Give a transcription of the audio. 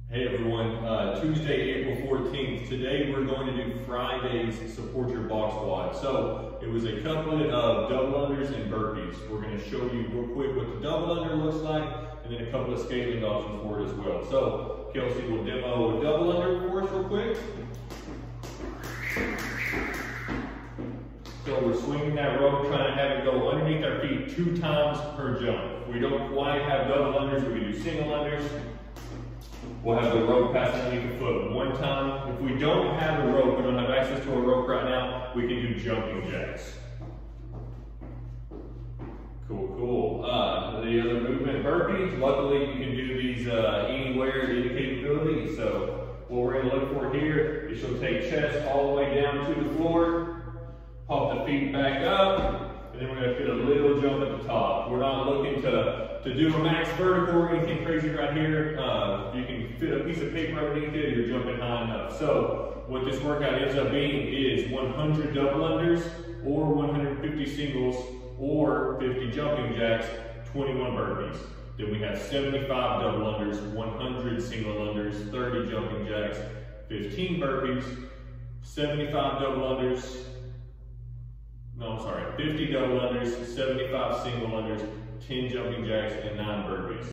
Hey everyone, Tuesday, April 14th. Today we're going to do Friday's Support Your Box WOD. So it was a couplet of double unders and burpees. We're going to show you real quick what the double under looks like and then a couple of scaling options for it as well. So Kelsey will demo a double under for us real quick. So we're swinging that rope, trying to have it go underneath our feet 2 times per jump. If we don't quite have double unders, we can do single unders. We'll have the rope pass underneath the foot 1 time. If we don't have a rope, we don't have access to a rope right now, we can do jumping jacks. Cool. The other movement, burpees. Luckily, you can do these anywhere, any capability. So what we're going to look for here is she'll take chest all the way down to the floor, pop the feet back up, and then we're going to fit a little jump at the top. We're not looking to do a max vertical or anything crazy right here. You can fit a piece of paper underneath it, you're jumping high enough. So what this workout ends up being is 100 double unders, or 150 singles, or 50 jumping jacks, 21 burpees. Then we have 75 double unders, 100 single unders, 30 jumping jacks, 15 burpees, 75 double unders, 50 double unders, 75 single unders, 10 jumping jacks, and 9 burpees.